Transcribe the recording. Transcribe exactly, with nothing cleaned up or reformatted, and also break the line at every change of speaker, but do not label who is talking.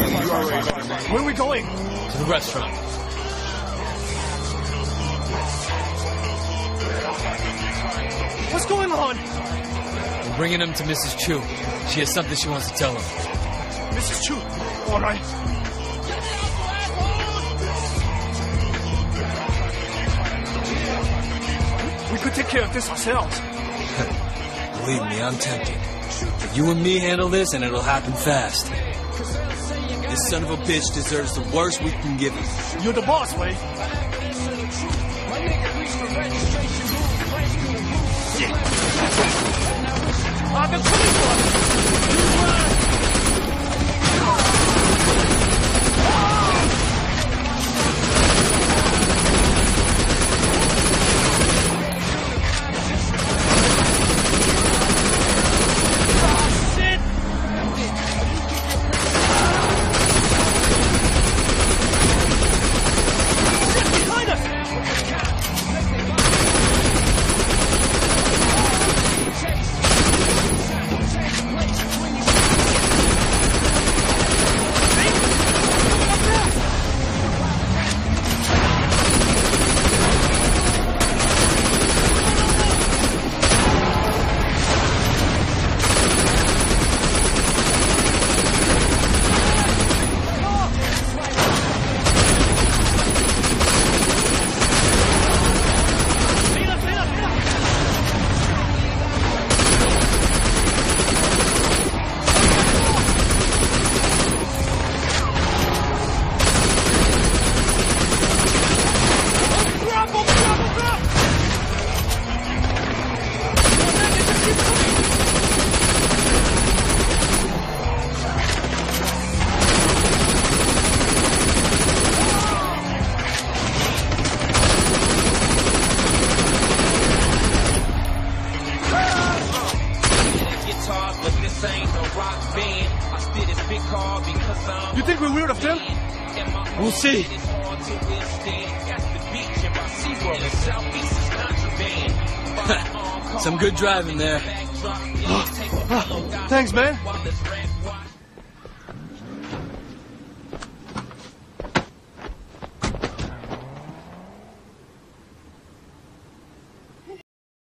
Where are we going?
To the restaurant.
What's going on?
We're bringing him to Missus Chu. She has something she wants to tell him.
Missus Chu, all right. We could take care of this ourselves.
Believe me, I'm tempted. You and me handle this, and it'll happen fast. This son of a bitch deserves the worst we can give him.
You're the boss, Wei. Shit. I've been coming for him. You think we will of them?
We'll see. Some good driving there.
Oh, oh, thanks, man.